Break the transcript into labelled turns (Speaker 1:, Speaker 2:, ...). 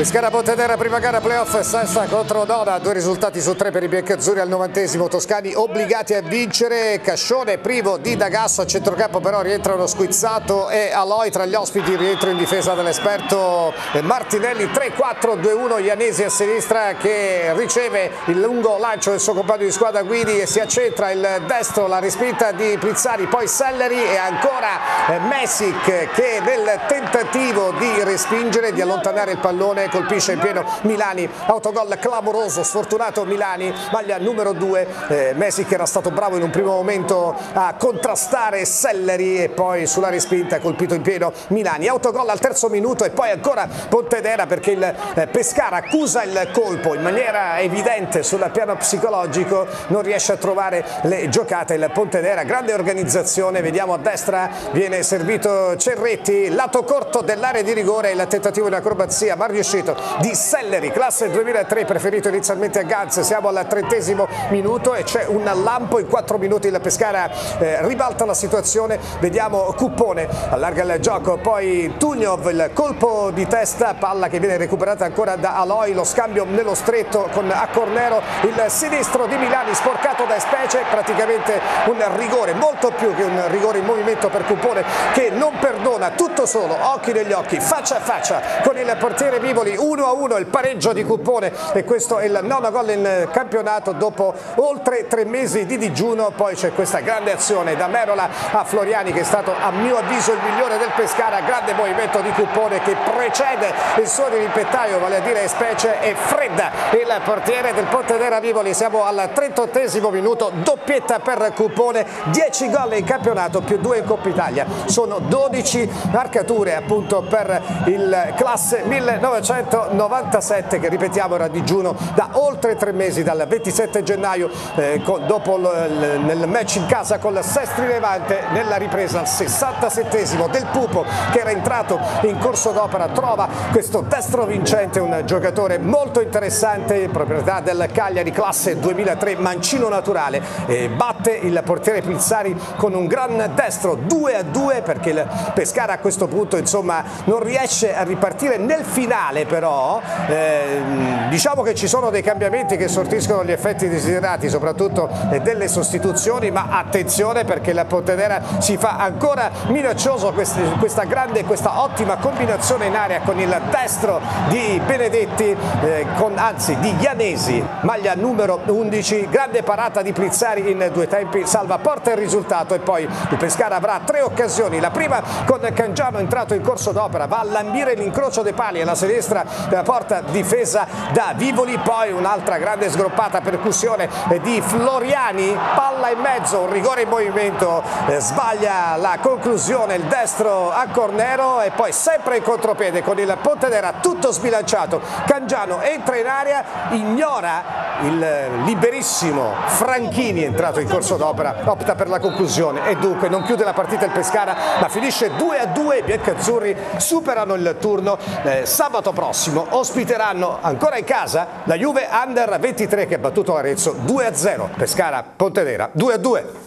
Speaker 1: Pescara Pontedera, prima gara playoff, Sessa contro Nona, 2 risultati su 3 per i biancazzurri al 90°, toscani obbligati a vincere. Cascione privo di D'Agasso, a centrocampo però rientrano Squizzato e Aloi, tra gli ospiti rientro in difesa dell'esperto Martinelli. 3-4-2-1, Ianesi a sinistra che riceve il lungo lancio del suo compagno di squadra Guidi e si accentra il destro, la respinta di Plizzari, poi Selleri e ancora Mesic che nel tentativo di respingere, di allontanare il pallone, colpisce in pieno Milani. Autogol clamoroso, sfortunato Milani, maglia numero 2. Mesic era stato bravo in un primo momento a contrastare Selleri e poi sulla respinta colpito in pieno Milani. Autogol al terzo minuto e poi ancora Pontedera perché il Pescara accusa il colpo in maniera evidente sul piano psicologico, non riesce a trovare le giocate il Pontedera. Grande organizzazione, vediamo a destra viene servito Cerretti, lato corto dell'area di rigore, il tentativo in acrobazia ma riuscito di Selleri, classe 2003, preferito inizialmente a Gans. Siamo al 30° minuto e c'è un lampo, in 4 minuti il Pescara ribalta la situazione. Vediamo Cuppone, allarga il gioco, poi Tugnov, il colpo di testa, palla che viene recuperata ancora da Aloi, lo scambio nello stretto con Accornero, il sinistro di Milani sporcato da Specie, praticamente un rigore, molto più che un rigore in movimento per Cuppone che non perdona, tutto solo, occhi negli occhi, faccia a faccia con il portiere Vivoli. 1-1 il pareggio di Cuppone e questo è il 9° gol in campionato dopo oltre 3 mesi di digiuno. Poi c'è questa grande azione da Merola a Floriani che è stato a mio avviso il migliore del Pescara, grande movimento di Cuppone che precede il suo dirimpettaio, vale a dire Specie, e fredda il portiere del Pontedera Vivoli. Siamo al 38° minuto, doppietta per Cuppone, 10 gol in campionato più 2 in Coppa Italia, sono 12 marcature appunto per il classe 1997 che ripetiamo era a digiuno da oltre 3 mesi, dal 27 gennaio dopo nel match in casa con Sestri Levante. Nella ripresa al 67° del Pupo che era entrato in corso d'opera trova questo destro vincente, un giocatore molto interessante, proprietà del Cagliari, classe 2003, mancino naturale, batte il portiere Plizzari con un gran destro. 2-2 perché il Pescara a questo punto insomma non riesce a ripartire. Nel finale però diciamo che ci sono dei cambiamenti che sortiscono gli effetti desiderati, soprattutto delle sostituzioni, ma attenzione perché la Pontedera si fa ancora minaccioso. Questa ottima combinazione in area con il destro di Benedetti, anzi di Ianesi, maglia numero 11, grande parata di Plizzari in 2 tempi, salva, porta il risultato e poi il Pescara avrà 3 occasioni, la prima con Cangiano entrato in corso d'opera, va a lambire l'incrocio dei pali alla sinistra della porta difesa da Vivoli, poi un'altra grande sgroppata, percussione di Floriani, palla in mezzo, un rigore in movimento, sbaglia la conclusione il destro a Cornero e poi sempre in contropiede con il Pontedera tutto sbilanciato. Cangiano entra in area, ignora il liberissimo Franchini entrato in corso d'opera, opta per la conclusione e dunque non chiude la partita il Pescara ma finisce 2-2. I biancazzurri superano il turno. Sabato prossimo ospiteranno ancora in casa la Juve Under 23 che ha battuto Arezzo 2-0. Pescara Pontedera 2-2.